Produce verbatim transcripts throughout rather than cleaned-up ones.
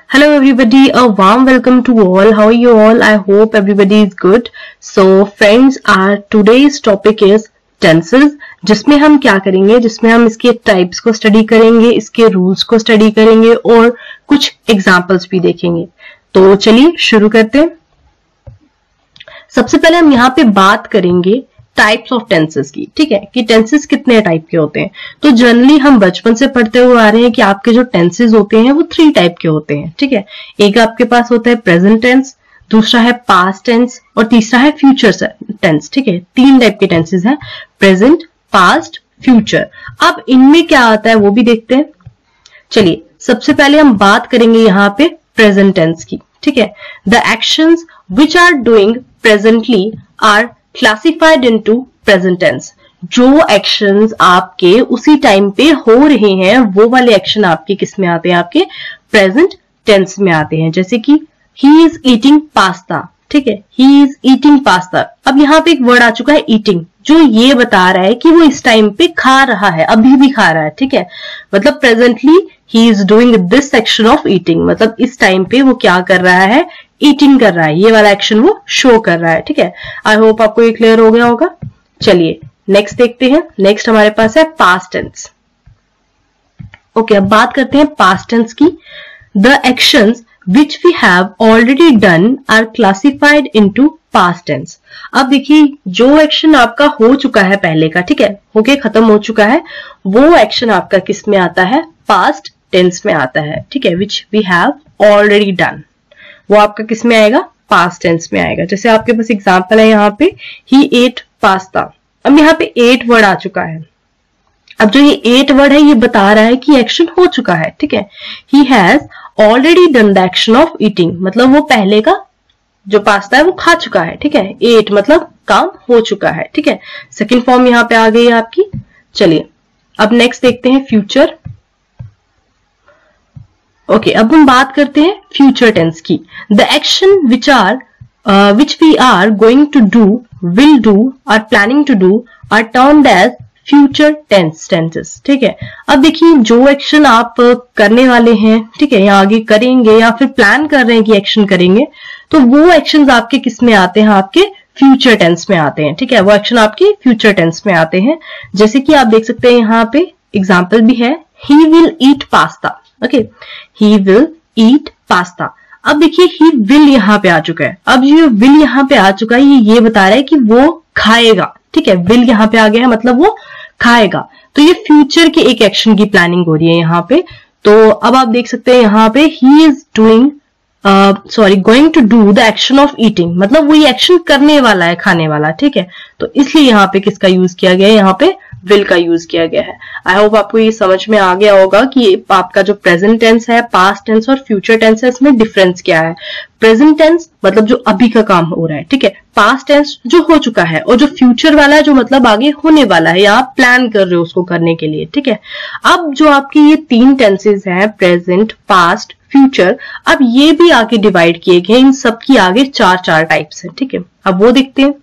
Hello everybody, a warm welcome to all. How are you all? I hope everybody is good. So friends, our today's topic is tenses, जिसमें हम क्या करेंगे, जिसमें हम इसके types को स्टडी करेंगे, इसके रूल्स को स्टडी करेंगे और कुछ एग्जांपल्स भी देखेंगे. तो चलिए शुरू करते हैं. सबसे पहले हम यहाँ पे बात करेंगे टाइप्स ऑफ टेंसेस की. ठीक है कि टेंसेस कितने टाइप के होते हैं. तो जनरली हम बचपन से पढ़ते हुए आ रहे हैं कि आपके जो टेंसेस होते हैं वो थ्री टाइप के होते हैं. ठीक है, एक आपके पास होता है प्रेजेंट टेंस, दूसरा है पास्ट टेंस और तीसरा है फ्यूचर टेंस. ठीक है, तीन टाइप के टेंसेस हैं, प्रेजेंट, पास्ट, फ्यूचर. अब इनमें क्या आता है वो भी देखते हैं. चलिए सबसे पहले हम बात करेंगे यहाँ पे प्रेजेंट टेंस की. ठीक है, the actions which are doing presently are classified into present tense. जो एक्शंस आपके उसी टाइम पे हो रहे हैं वो वाले एक्शन आपके किस में आते हैं, आपके प्रेजेंट टेंस में आते हैं. जैसे कि ही इज ईटिंग पास्ता. ठीक है, ही इज ईटिंग पास्ता. अब यहाँ पे एक वर्ड आ चुका है ईटिंग, जो ये बता रहा है कि वो इस टाइम पे खा रहा है, अभी भी खा रहा है. ठीक है, मतलब presently he is doing this action of eating, मतलब इस टाइम पे वो क्या कर रहा है, ईटिंग कर रहा है. ये वाला एक्शन वो शो कर रहा है. ठीक है, आई होप आपको ये क्लियर हो गया होगा. चलिए नेक्स्ट देखते हैं. नेक्स्ट हमारे पास है पास्ट टेंस. ओके, अब बात करते हैं पास्ट टेंस की. The actions which we have already done are classified into past tense. अब देखिए जो एक्शन आपका हो चुका है पहले का, ठीक है, होके खत्म हो चुका है, वो एक्शन आपका किस में आता है, पास्ट टेंस में आता है. ठीक है, which we have already done, वो आपका किस में आएगा, पास्ट टेंस में आएगा. जैसे आपके पास एग्जांपल है यहाँ पे, he ate pasta. अब यहाँ पे एट वर्ड आ चुका है. अब जो ये एट वर्ड है ये बता रहा है कि एक्शन हो चुका है. ठीक है, he has already done the action of eating, मतलब वो पहले का जो पास्ता है वो खा चुका है. ठीक है, एट मतलब काम हो चुका है. ठीक है, सेकेंड फॉर्म यहाँ पे आ गई है आपकी. चलिए अब नेक्स्ट देखते हैं फ्यूचर. ओके, अब हम बात करते हैं फ्यूचर टेंस की. The action which are which we are going to do, will do, are planning to do are termed as future tense tenses. ठीक है, अब देखिए जो एक्शन आप करने वाले हैं, ठीक है, या आगे करेंगे या फिर प्लान कर रहे हैं कि एक्शन करेंगे, तो वो एक्शंस आपके किस में आते हैं, आपके फ्यूचर टेंस में आते हैं. ठीक है, वो एक्शन आपके फ्यूचर टेंस में आते हैं. जैसे कि आप देख सकते हैं यहाँ पे एग्जाम्पल भी है, he will eat pasta. Okay, he will eat pasta. अब देखिए ही विल यहाँ पे आ चुका है. अब ये विल यहाँ पे आ चुका है, ये ये बता रहा है कि वो खाएगा. ठीक है, विल यहाँ पे आ गया है, मतलब वो खाएगा. तो ये फ्यूचर के एक एक्शन की प्लानिंग हो रही है यहाँ पे. तो अब आप देख सकते हैं यहाँ पे he is doing sorry going to do the action of eating, मतलब वो ये एक्शन करने वाला है, खाने वाला. ठीक है, तो इसलिए यहाँ पे किसका यूज किया गया है, यहाँ पे विल का यूज किया गया है. आई होप आपको ये समझ में आ गया होगा कि आपका जो प्रेजेंट टेंस है, पास्ट टेंस और फ्यूचर टेंस है, इसमें डिफरेंस क्या है. प्रेजेंट टेंस मतलब जो अभी का काम हो रहा है. ठीक है, पास्ट टेंस जो हो चुका है, और जो फ्यूचर वाला है जो मतलब आगे होने वाला है या आप प्लान कर रहे हो उसको करने के लिए. ठीक है, अब जो आपकी ये तीन टेंसेस हैं, प्रेजेंट, पास्ट, फ्यूचर, अब ये भी आगे डिवाइड किए गए. इन सबकी आगे चार चार टाइप्स है. ठीक है, अब वो देखते हैं.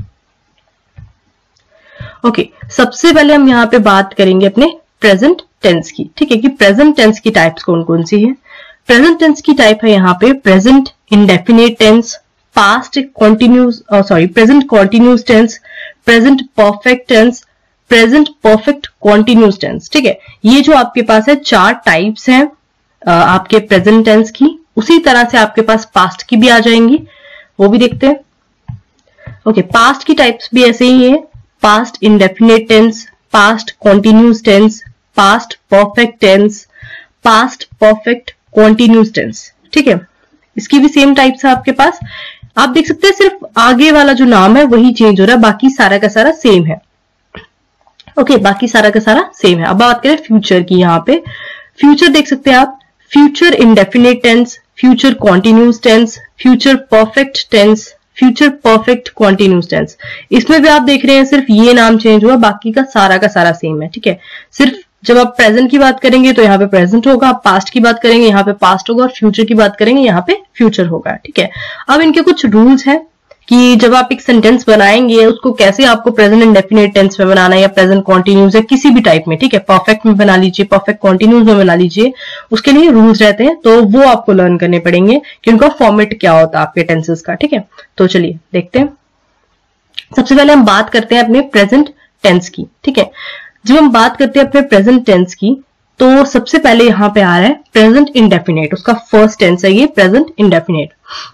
ओके okay, सबसे पहले हम यहाँ पे बात करेंगे अपने प्रेजेंट टेंस की. ठीक है, कि प्रेजेंट टेंस की टाइप्स कौन कौन सी है. प्रेजेंट टेंस की टाइप है यहाँ पे present indefinite tense, past continuous sorry present continuous tense, present perfect tense, present perfect continuous tense. ठीक है, ये जो आपके पास है चार टाइप्स हैं आपके प्रेजेंट टेंस की. उसी तरह से आपके पास पास्ट की भी आ जाएंगी, वो भी देखते हैं. ओके, पास्ट की टाइप्स भी ऐसे ही है, past indefinite tense, past continuous tense, past perfect tense, past perfect continuous tense. ठीक है, इसकी भी सेम टाइप्स है आपके पास. आप देख सकते हैं सिर्फ आगे वाला जो नाम है वही चेंज हो रहा है, बाकी सारा का सारा सेम है. ओके okay, बाकी सारा का सारा सेम है. अब बात करें फ्यूचर की. यहाँ पे फ्यूचर देख सकते हैं आप, future indefinite tense, future continuous tense, future perfect tense, future perfect continuous tense. इसमें भी आप देख रहे हैं सिर्फ ये नाम चेंज हुआ, बाकी का सारा का सारा सेम है. ठीक है, सिर्फ जब आप प्रेजेंट की बात करेंगे तो यहाँ पे प्रेजेंट होगा, आप पास्ट की बात करेंगे यहाँ पे पास्ट होगा, और फ्यूचर की बात करेंगे यहाँ पे फ्यूचर होगा. ठीक है, अब इनके कुछ रूल्स हैं कि जब आप एक सेंटेंस बनाएंगे उसको कैसे आपको प्रेजेंट इंडेफिनिट टेंस में बनाना है या प्रेजेंट कॉन्टिन्यूस या किसी भी टाइप में, ठीक है, परफेक्ट में बना लीजिए, परफेक्ट कॉन्टिन्यूस में बना लीजिए, उसके लिए रूल्स रहते हैं, तो वो आपको लर्न करने पड़ेंगे कि उनका फॉर्मेट क्या होता है आपके टेंसेस का, ठीक है। तो चलिए देखते हैं। सबसे पहले हम बात करते हैं अपने प्रेजेंट टेंस की, ठीक है। जब हम बात करते हैं अपने प्रेजेंट टेंस की तो सबसे पहले यहां पे आ रहा है प्रेजेंट इंडेफिनिट, उसका फर्स्ट टेंस है ये प्रेजेंट इंडेफिनिट।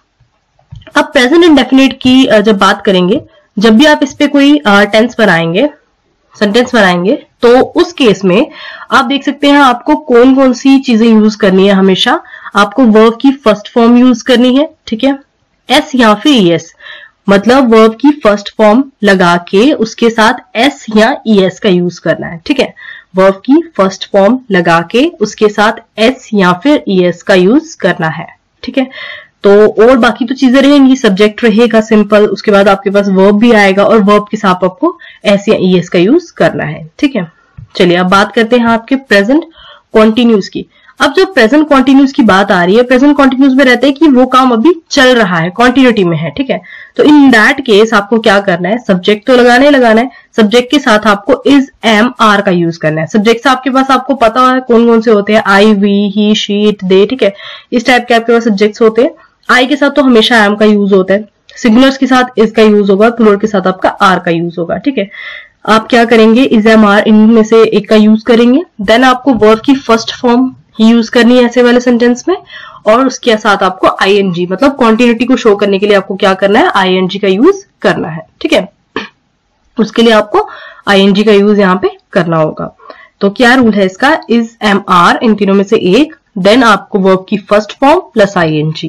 अब प्रेजेंट इंडेफिनिट की जब बात करेंगे, जब भी आप इस पे कोई टेंस बनाएंगे, सेंटेंस बनाएंगे, तो उस केस में आप देख सकते हैं आपको कौन कौन सी चीजें यूज करनी है। हमेशा आपको वर्ब की फर्स्ट फॉर्म यूज करनी है, ठीक है, एस या फिर ई एस, मतलब वर्ब की फर्स्ट फॉर्म लगा के उसके साथ एस या ई एस का यूज करना है, ठीक है। वर्ब की फर्स्ट फॉर्म लगा के उसके साथ एस या फिर ई एस का यूज करना है, ठीक है। तो और बाकी तो चीजें रहेंगी, सब्जेक्ट रहेगा सिंपल, उसके बाद आपके पास वर्ब भी आएगा और वर्ब के साथ आपको एस या ई एस का यूज करना है, ठीक है। चलिए अब बात करते हैं आपके प्रेजेंट कॉन्टिन्यूस की। अब जो प्रेजेंट कॉन्टिन्यूस की बात आ रही है, प्रेजेंट कॉन्टिन्यूस में रहता है कि वो काम अभी चल रहा है, कॉन्टिन्यूटी में है, ठीक है। तो इन दैट केस आपको क्या करना है, सब्जेक्ट तो लगाना ही लगाना है, सब्जेक्ट के साथ आपको इज एम आर का यूज करना है। सब्जेक्ट से आपके पास आपको पता है कौन कौन से होते हैं, I, we, he, she, it, they, ठीक है, इस टाइप के आपके पास सब्जेक्ट्स होते हैं। आई के साथ तो हमेशा एम का यूज होता है, सिंगुलर्स के साथ इज का यूज होगा, प्लूरल के साथ आपका आर का यूज होगा, ठीक है। आप क्या करेंगे, इज एम आर इनमें से एक का यूज करेंगे, देन आपको वर्ब की फर्स्ट फॉर्म ही यूज करनी है ऐसे वाले सेंटेंस में, और उसके साथ आपको आईएनजी, मतलब कॉन्टिन्यूटी को शो करने के लिए आपको क्या करना है, आईएनजी का यूज करना है, ठीक है। उसके लिए आपको आईएनजी का यूज यहाँ पे करना होगा। तो क्या रूल है इसका, इज एम आर इन तीनों में से एक, देन आपको वर्ब की first form plus ING.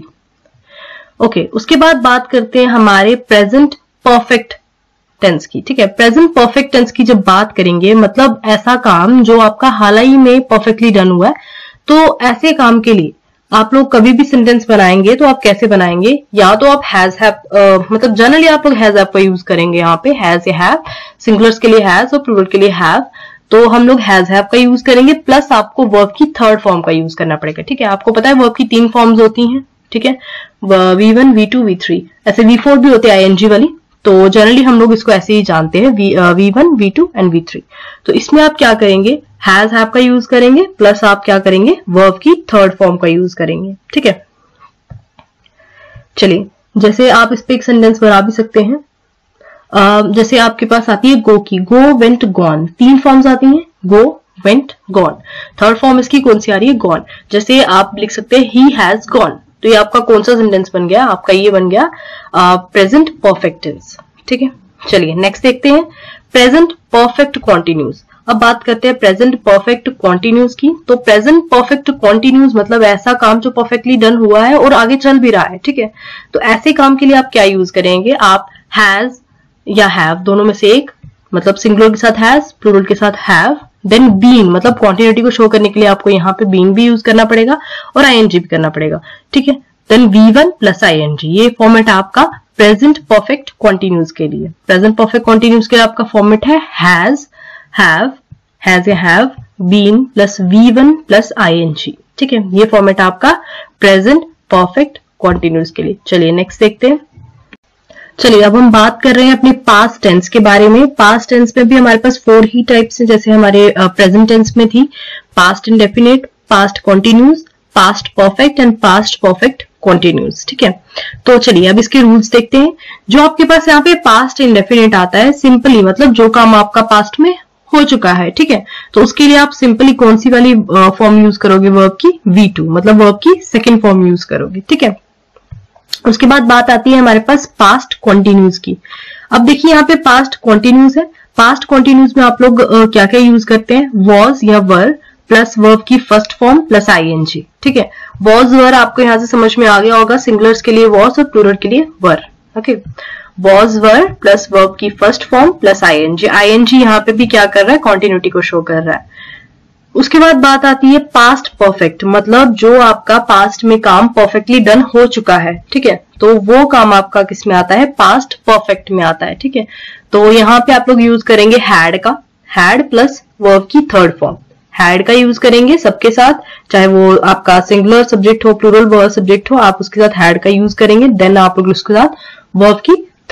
Okay, उसके बाद बात करते हैं हमारे प्रेजेंट परफेक्ट टेंस की, ठीक है। प्रेजेंट परफेक्ट टेंस की जब बात करेंगे, मतलब ऐसा काम जो आपका हाल ही में परफेक्टली डन हुआ है, तो ऐसे काम के लिए आप लोग कभी भी सेंटेंस बनाएंगे तो आप कैसे बनाएंगे, या तो आप हैज हैव, मतलब जनरली आप लोग हैज हैव का यूज करेंगे, यहाँ पे हैज या हैव, सिंगुलर्स के लिए हैज और प्लूरल के लिए हैव, तो हम लोग हैज हैव का यूज करेंगे, प्लस आपको वर्ब की थर्ड फॉर्म का यूज करना पड़ेगा, ठीक है। आपको पता है वर्ब की तीन फॉर्म्स होती हैं, ठीक है, V one, V two, V three, ऐसे वी फोर भी होते हैं आईएनजी वाली, तो जनरली हम लोग इसको ऐसे ही जानते हैं, V V one, V two and V three. तो इसमें आप क्या करेंगे, हैज हैव का यूज करेंगे, प्लस आप क्या करेंगे, वर्ब की थर्ड फॉर्म का यूज करेंगे, ठीक है। चलिए, जैसे आप इस पे एक सेंटेंस बना भी सकते हैं, uh, जैसे आपके पास आती है गो की, गो, वेंट, गॉन, तीन फॉर्म्स आती हैं, go, went, gone, third form इसकी कौन सी आ रही है, गॉन। जैसे आप लिख सकते हैं ही हैज गॉन, तो ये आपका कौन सा सेंटेंस बन गया, आपका ये बन गया प्रेजेंट परफेक्ट टेंस, ठीक है। चलिए नेक्स्ट देखते हैं प्रेजेंट परफेक्ट कॉन्टिन्यूस। अब बात करते हैं प्रेजेंट परफेक्ट कॉन्टिन्यूस की। तो प्रेजेंट परफेक्ट कॉन्टिन्यूस मतलब ऐसा काम जो परफेक्टली डन हुआ है और आगे चल भी रहा है, ठीक है। तो ऐसे काम के लिए आप क्या यूज करेंगे, आप हैज या हैव दोनों में से एक, मतलब सिंगुलर के साथ हैज, प्लूरल के साथ हैव, देन बीन, मतलब क्वांटिटी को शो करने के लिए आपको यहाँ पे बीन भी यूज करना पड़ेगा और आईएनजी भी करना पड़ेगा, ठीक है। Then V one plus ING, ये फॉर्मेट आपका प्रेजेंट परफेक्ट कॉन्टिन्यूस के लिए। प्रेजेंट परफेक्ट कॉन्टिन्यूस के लिए आपका फॉर्मेट है हैज, हैव, हैज या have, been plus V one plus ING, ठीक है। ये फॉर्मेट आपका प्रेजेंट परफेक्ट कॉन्टिन्यूस के लिए। चलिए नेक्स्ट देखते हैं। चलिए अब हम बात कर रहे हैं अपने पास्ट टेंस के बारे में। पास्ट टेंस में भी हमारे पास फोर ही टाइप्स हैं, जैसे हमारे प्रेजेंट टेंस में थी past indefinite, past continuous, past perfect and past perfect continuous, ठीक है। तो चलिए अब इसके रूल्स देखते हैं। जो आपके पास यहाँ पे पास्ट इंडेफिनिट आता है, सिंपली मतलब जो काम आपका पास्ट में हो चुका है, ठीक है, तो उसके लिए आप सिंपली कौन सी वाली फॉर्म यूज करोगे, वर्ब की वी टू, मतलब वर्ब की सेकेंड फॉर्म यूज करोगे, ठीक है। उसके बाद बात आती है हमारे पास पास्ट कॉन्टिन्यूस की। अब देखिए यहाँ पे पास्ट कॉन्टिन्यूस है, पास्ट कॉन्टिन्यूस में आप लोग क्या क्या यूज करते हैं, वॉज या वर प्लस वर्ब की फर्स्ट फॉर्म प्लस आईएनजी, ठीक है। वॉज वर आपको यहाँ से समझ में आ गया होगा, सिंगुलर्स के लिए वॉज और प्लूरल के लिए were, okay. Was were plus verb की first form plus ING, ING यहाँ पे भी क्या कर रहा है, कॉन्टिन्यूटी को शो कर रहा है। उसके बाद बात आती है पास्ट परफेक्ट, मतलब जो आपका पास्ट में काम परफेक्टली डन हो चुका है, ठीक है, तो वो काम आपका किस में आता है, पास्ट परफेक्ट में आता है, ठीक है। तो यहाँ पे आप लोग यूज करेंगे हैड का, हैड प्लस वर्ब की थर्ड फॉर्म, हैड का यूज करेंगे सबके साथ, चाहे वो आपका सिंगुलर सब्जेक्ट हो, प्लूरल वर्ब सब्जेक्ट हो, आप उसके साथ हैड का यूज करेंगे। देन आप लोग उसके साथ वर्ब की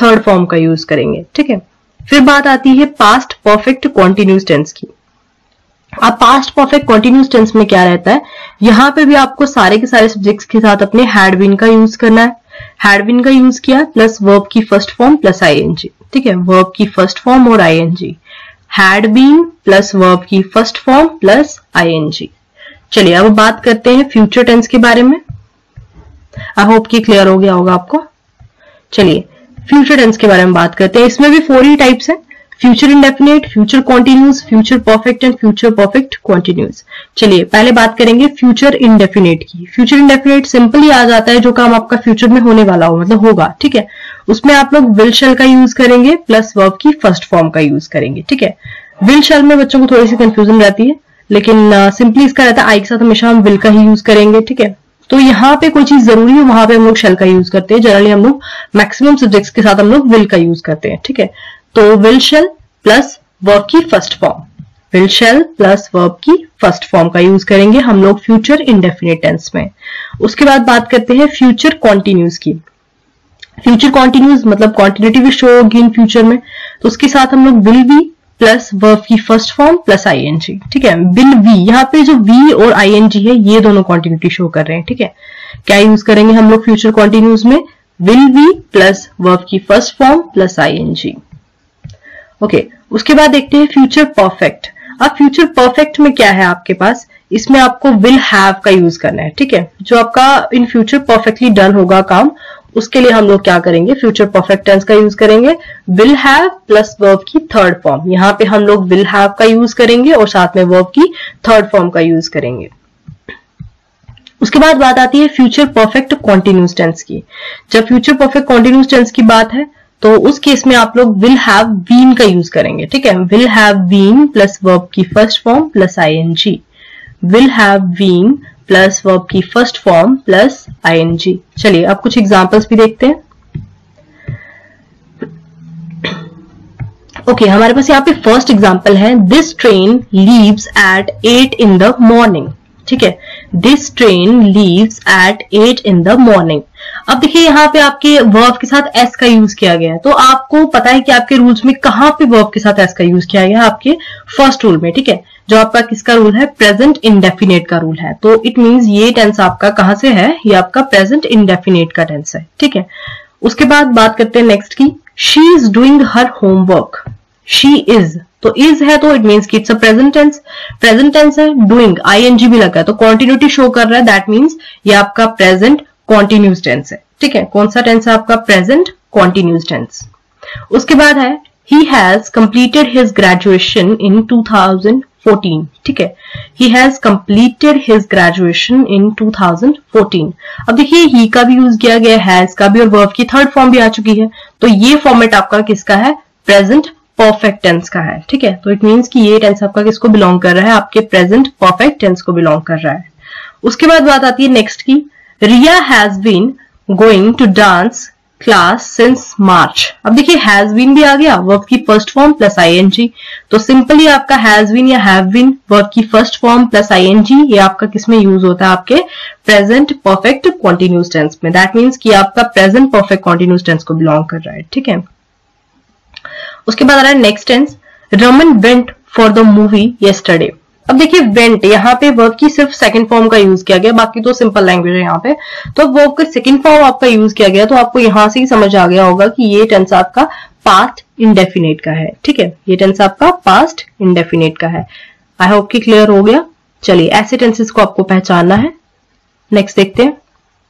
थर्ड फॉर्म का यूज करेंगे, ठीक है। फिर बात आती है पास्ट परफेक्ट कॉन्टिन्यूस टेंस की। अब पास्ट परफेक्ट कॉन्टिन्यूस टेंस में क्या रहता है, यहां पे भी आपको सारे के सारे सब्जेक्ट्स के साथ अपने हैड बीन का यूज करना है। हैड बीन का यूज किया प्लस वर्ब की फर्स्ट फॉर्म प्लस आईएनजी, ठीक है, वर्ब की फर्स्ट फॉर्म और ING, had been plus verb की फर्स्ट फॉर्म प्लस आईएनजी। चलिए अब बात करते हैं फ्यूचर टेंस के बारे में। आई होप कि क्लियर हो गया होगा आपको। चलिए फ्यूचर टेंस के बारे में बात करते हैं। इसमें भी फोर ही टाइप्स हैं, future indefinite, future continuous, future perfect and future perfect continuous. चलिए पहले बात करेंगे फ्यूचर इंडेफिनिट की। फ्यूचर इंडेफिनिट सिंपली आ जाता है जो काम आपका फ्यूचर में होने वाला हो, मतलब होगा, ठीक है। उसमें आप लोग विल शैल का यूज करेंगे प्लस वर्ब की फर्स्ट फॉर्म का यूज करेंगे, ठीक है। विल शैल में बच्चों को थोड़ी सी कंफ्यूजन रहती है, लेकिन सिंपली uh, इसका रहता है आई के साथ हमेशा हम विल का ही यूज करेंगे, ठीक है। तो यहाँ पे कोई चीज जरूरी है वहां पे हम लोग शेल का यूज करते हैं। जनरली हम लोग मैक्सिमम सब्जेक्ट्स के साथ हम लोग विल का यूज करते हैं, ठीक है। तो विल शेल प्लस वर्ब की first form, will shall plus verb की फर्स्ट फॉर्म का यूज करेंगे हम लोग फ्यूचर इंडेफिनिट टेंस में। उसके बाद बात करते हैं फ्यूचर कॉन्टिन्यूस की। फ्यूचर कॉन्टिन्यूस मतलब कॉन्टिन्यूटी भी शो होगी इन फ्यूचर में, तो उसके साथ हम लोग विल बी प्लस वर्ब की फर्स्ट फॉर्म प्लस आईएनजी, ठीक है। विल वी, यहाँ पे जो वी और आईएनजी है ये दोनों कॉन्टिन्यूटी शो कर रहे हैं, ठीक है। क्या यूज करेंगे हम लोग फ्यूचर कॉन्टिन्यूस में, विल वी प्लस वर्ब की first form plus ING. Okay, उसके बाद देखते हैं फ्यूचर परफेक्ट। अब फ्यूचर परफेक्ट में क्या है आपके पास, इसमें आपको विल हैव का यूज करना है, ठीक है। जो आपका इन फ्यूचर परफेक्टली डन होगा काम, उसके लिए हम लोग क्या करेंगे, फ्यूचर परफेक्ट टेंस का यूज करेंगे, विल हैव प्लस वर्ब की थर्ड फॉर्म। यहाँ पे हम लोग विल हैव का यूज करेंगे और साथ में वर्ब की थर्ड फॉर्म का यूज करेंगे। उसके बाद बात आती है फ्यूचर परफेक्ट कॉन्टिन्यूस टेंस की। जब फ्यूचर परफेक्ट कॉन्टिन्यूस टेंस की बात है तो उस केस में आप लोग विल हैव बीन का यूज करेंगे, ठीक है। Will have been plus verb की first form plus ING, will have been plus verb की फर्स्ट फॉर्म प्लस आईएनजी। चलिए अब कुछ एग्जांपल्स भी देखते हैं। ओके okay, हमारे पास यहाँ पे फर्स्ट एग्जांपल है, this train leaves at eight in the morning, ठीक है। This train leaves at eight in the morning. अब देखिए यहाँ पे आपके वर्ब के साथ एस का यूज किया गया है, तो आपको पता है कि आपके रूल्स में कहां पे वर्ब के साथ एस का यूज किया गया है, आपके फर्स्ट रूल में, ठीक है। जो आपका किसका रूल है, प्रेजेंट इंडेफिनेट का रूल है। तो इट मींस ये टेंस आपका कहां से है, ये आपका प्रेजेंट इंडेफिनेट का टेंस है, ठीक है। उसके बाद बात करते हैं नेक्स्ट की, she is doing her homework. She is, तो इज है तो इट मींस कि it's a present tense, present tense है, डूइंग आईएनजी भी लगा है तो कॉन्टिन्यूटी शो कर रहा है, दैट मींस ये आपका प्रेजेंट कॉन्टिन्यूस टेंस है, ठीक है। कौन सा टेंस है आपका, प्रेजेंट कॉन्टिन्यूस टेंस। उसके बाद है he has completed his graduation in two thousand fourteen, ठीक है। He has completed his graduation in two thousand fourteen. अब देखिए ही का भी यूज किया गया, हैज का भी, और वर्ब की थर्ड फॉर्म भी आ चुकी है, तो ये फॉर्मेट आपका किसका है, प्रेजेंट परफेक्ट टेंस का है, ठीक है। तो इट मींस कि ये टेंस आपका किसको बिलोंग कर रहा है, आपके प्रेजेंट परफेक्ट टेंस को बिलोंग कर रहा है। उसके बाद बात आती है नेक्स्ट की, Riya has been going to dance class since March. अब देखिए हैज बीन भी आ गया, वर्ब की फर्स्ट फॉर्म प्लस आईएनजी, तो सिंपली आपका हैज बीन या हैव बीन वर्ब की फर्स्ट फॉर्म प्लस आईएनजी, ये आपका किसमें यूज होता है, आपके प्रेजेंट परफेक्ट कॉन्टिन्यूस टेंस में। दैट मींस कि आपका प्रेजेंट परफेक्ट कॉन्टिन्यूस टेंस को बिलोंग कर रहा है, ठीक है। उसके बाद आ रहा है next tense, Raman went for the movie yesterday. अब देखिए वेंट, यहाँ पे वर्ब की सिर्फ सेकंड फॉर्म का यूज किया गया, बाकी तो सिंपल लैंग्वेज है यहाँ पे, तो वर्ब का सेकंड फॉर्म आपका यूज किया गया, तो आपको यहां से ही समझ आ गया होगा कि ये टेंस आपका पास्ट इंडेफिनेट का है, ठीक है। ये टेंस आपका पास्ट इंडेफिनेट का है। आई होप कि क्लियर हो गया। चलिए ऐसे टेंसेस को आपको पहचानना है। नेक्स्ट देखते हैं।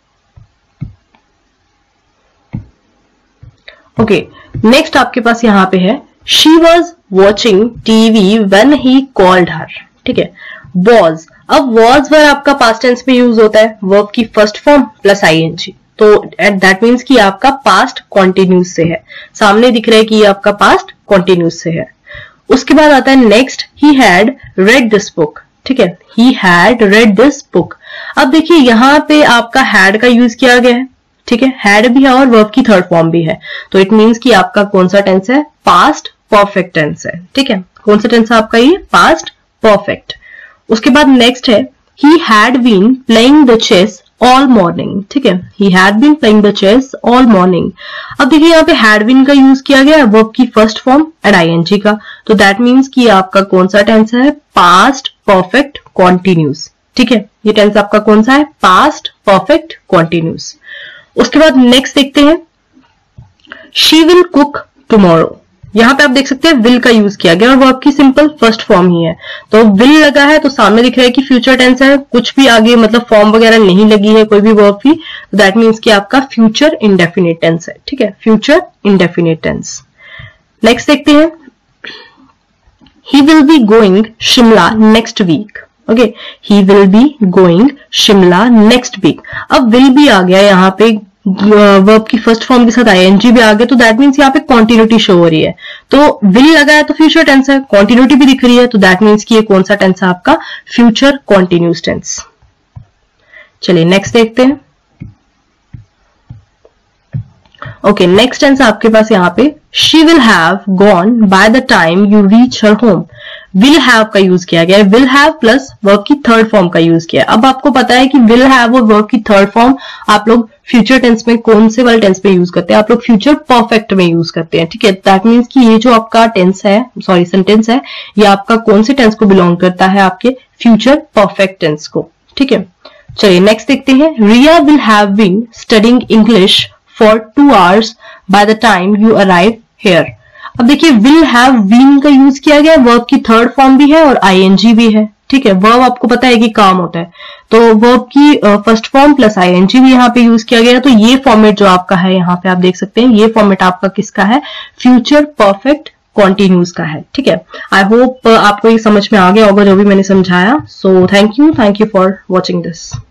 ओके, नेक्स्ट आपके पास यहाँ पे है, she was watching TV when he called her, ठीक है। वॉज, अब वॉज वर्ब आपका पास्ट टेंस में यूज होता है, वर्ब की फर्स्ट फॉर्म प्लस आईएनजी, तो एट दैट मीन्स कि आपका पास्ट कॉन्टिन्यूस से है, सामने दिख रहा है कि ये आपका पास्ट कॉन्टिन्यूस से है। उसके बाद आता है next, he had read this book, ठीक है। He had read this book. अब देखिए यहाँ पे आपका हैड का यूज किया गया है, ठीक है। हैड भी है और वर्ब की थर्ड फॉर्म भी है, तो इट मींस कि आपका कौन सा टेंस है, पास्ट परफेक्ट टेंस है, ठीक है। कौन सा टेंस है आपका, ये पास्ट परफेक्ट। उसके बाद नेक्स्ट है, he had been playing the chess all morning, ठीक है, he had been playing the chess all morning. अब देखिए यहाँ पे हैड बीन का यूज किया गया है वर्ब की फर्स्ट फॉर्म एंड आईएनजी का, तो दैट मीन्स कि आपका कौन सा टेंस है, पास्ट परफेक्ट कॉन्टिन्यूस, ठीक है, ये टेंस आपका कौन सा है, पास्ट परफेक्ट कॉन्टिन्यूस। उसके बाद नेक्स्ट देखते हैं, शी विल कुक टुमारो। यहां पे आप देख सकते हैं विल का यूज किया गया और वर्ब की सिंपल फर्स्ट फॉर्म ही है, तो विल लगा है तो सामने दिख रहा है कि फ्यूचर टेंस है, कुछ भी आगे मतलब फॉर्म वगैरह नहीं लगी है कोई भी वर्ब की, तो दैट मीन्स कि आपका फ्यूचर इंडेफिनिट टेंस है, ठीक है, फ्यूचर इंडेफिनिट टेंस। नेक्स्ट देखते हैं, he will be going Shimla next week. Okay, he will be going Shimla next week. अब विल भी आ गया यहाँ पे, वर्ब की फर्स्ट फॉर्म के साथ आईएनजी भी आ गया, तो दैट मीन्स यहाँ पे कॉन्टिन्यूटी शो हो रही है, तो विल लगा है तो फ्यूचर टेंस है, कॉन्टिन्यूटी भी दिख रही है, तो दैट मीन्स कि ये कौन सा टेंस है आपका, फ्यूचर कॉन्टिन्यूस टेंस। चलिए नेक्स्ट देखते हैं। ओके, नेक्स्ट टेंस आपके पास यहाँ पे, she will have gone by the time you reach her home. Will have का यूज किया गया है, विल हैव प्लस वर्ब की थर्ड फॉर्म का यूज किया है। अब आपको पता है कि विल हैव और वर्ब की थर्ड फॉर्म आप लोग फ्यूचर टेंस में कौन से वाले टेंस में यूज करते हैं, आप लोग फ्यूचर परफेक्ट में यूज करते हैं, ठीक है, दैट मीन्स कि ये जो आपका टेंस है, सॉरी सेंटेंस है, ये आपका कौन से टेंस को बिलोंग करता है, आपके फ्यूचर परफेक्ट टेंस को, ठीक है। चलिए नेक्स्ट देखते हैं, Riya will have been studying English for two hours by the time you arrive here. अब देखिए विल हैव बीन का यूज किया गया है, वर्ब की थर्ड फॉर्म भी है और आईएनजी भी है, ठीक है, वर्ब आपको पता है कि काम होता है, तो वर्ब की फर्स्ट फॉर्म प्लस आईएनजी भी यहाँ पे यूज किया गया है, तो ये फॉर्मेट जो आपका है यहाँ पे आप देख सकते हैं, ये फॉर्मेट आपका किसका है, फ्यूचर परफेक्ट कॉन्टिन्यूस का है, ठीक है। आई होप आपको ये समझ में आ गया होगा जो भी मैंने समझाया। So thank you, thank you for watching this.